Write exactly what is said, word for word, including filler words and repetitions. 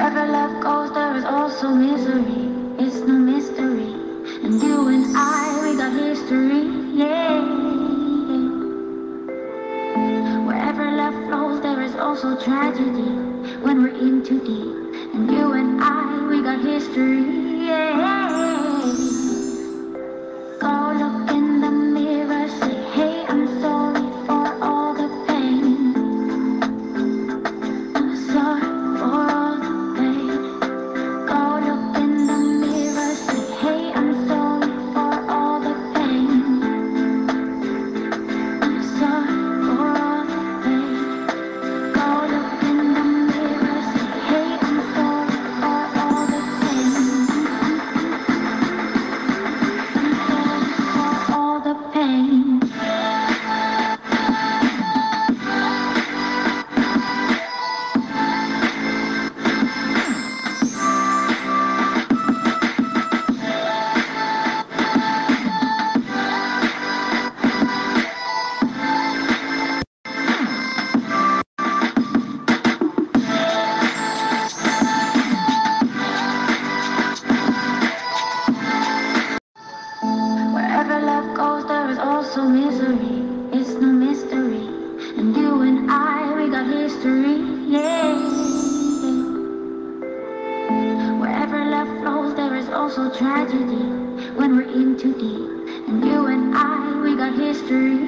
Wherever love goes, there is also misery. It's no mystery. And you and I, we got history. Yeah. Wherever love flows, there is also tragedy. When we're in too deep. And you and I, we got history. Yeah. Go look in the mirror, say, hey, I'm sorry for all the pain. I'm sorry for all the pain. Go look in the mirror, say, hey, I'm sorry for all the pain. I'm sorry for all the pain. Go look in the mirror, say, hey, I'm sorry for all the pain. I'm sorry for all the pain. Wherever love goes, there is also misery. It's no mystery. And you and I, we got history. Yeah. Wherever love flows, there is also tragedy. When we're in too deep. And you and I, we got history.